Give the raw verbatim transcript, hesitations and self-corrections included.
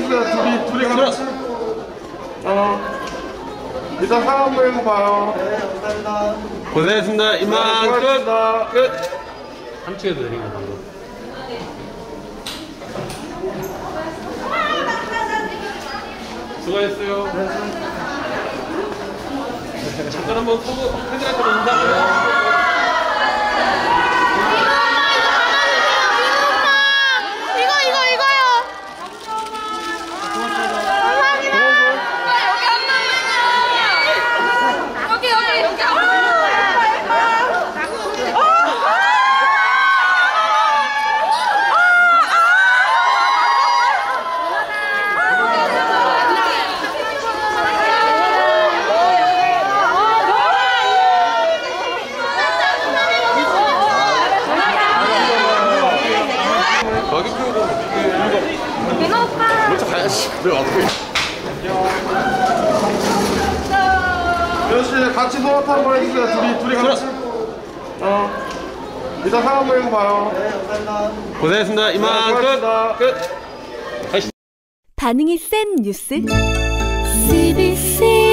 해주세요. 둘이, 둘이 같이. 어. 일단 상황 보이고 봐요. 네, 감사합니다. 고생했습니다. 이만 네, 끝. 끝. 삼층에도 내린 거 방금. 수고했어요. 잠깐 한번 서고 팬들한테 인사해요. 여기 표고 민호 오빠 먼저 가야지. 내가 어떻게 민호씨 같이 소화타 한번 해주세요. 둘이, 둘이 같이. 어. 일단 상황 보이고 봐요. 네, 감사합니다. 고생했습니다. 이만 네, 끝. 끝. 반응이 센 뉴스 씨비씨